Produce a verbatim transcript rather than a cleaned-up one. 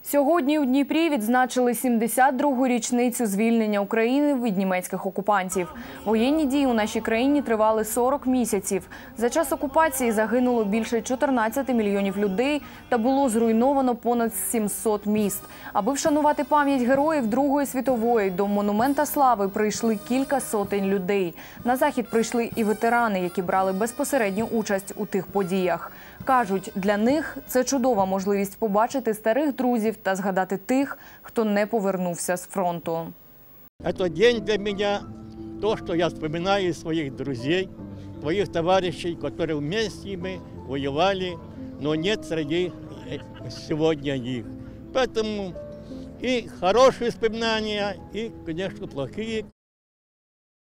Сьогодні у Дніпрі відзначили сімдесят другу річницю звільнення України від німецьких окупантів. Воєнні дії у нашій країні тривали сорок місяців. За час окупації загинуло більше чотирнадцяти мільйонів людей та було зруйновано понад сімсот міст. Аби вшанувати пам'ять героїв Другої світової, до Монумента Слави прийшли кілька сотень людей. На захід прийшли і ветерани, які брали безпосередню участь у тих подіях. Кажуть, для них це чудова можливість побачити старих друзів та згадати тих, хто не повернувся з фронту. Це день для мене, то, що я вспоминаю своїх друзів, своїх товаришів, які вместе ми воювали, але нет серед сьогодні їх. Тому і хороші воспоминання, і, звісно, плохі.